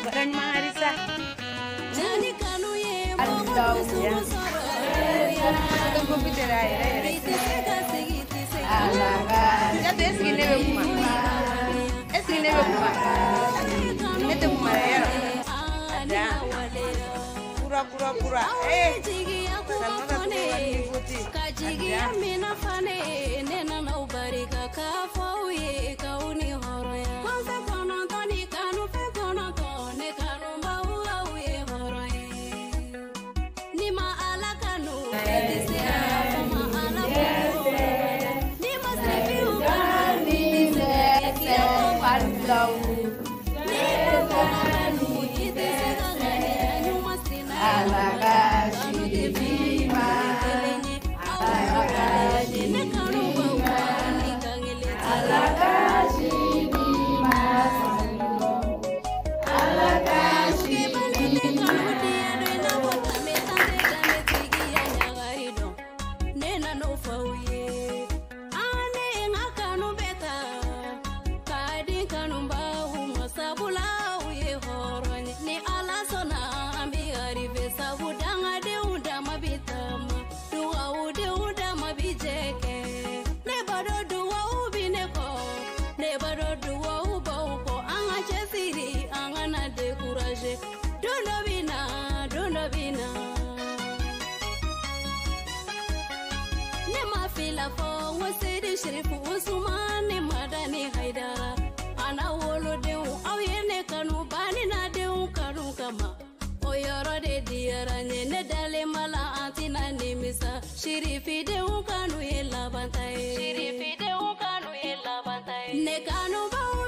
Dan Marisa. Jani kanu ye Allah ya. Kita kopi terai. Allah. Kita esgine be kuma. Esgine be kuma. Mete kuma ya. Ada. Pura. Salma ka tuti. Kajigi amina fane nena na ubarika ka fauye kauni horoya. Kwanza kono toni kanu fe kono tone kanu maua uye horoya. Nima ala kanu edise ama ala kanu. Nima sefi ukani se Allah. Sherifu Usmani Madani Haidara ana wolo deu awyene kanu bani na deu kanu kama oyoro de diara ne dale mala antina nimisa Sherifi deu kanu yela bantai ne kanu bau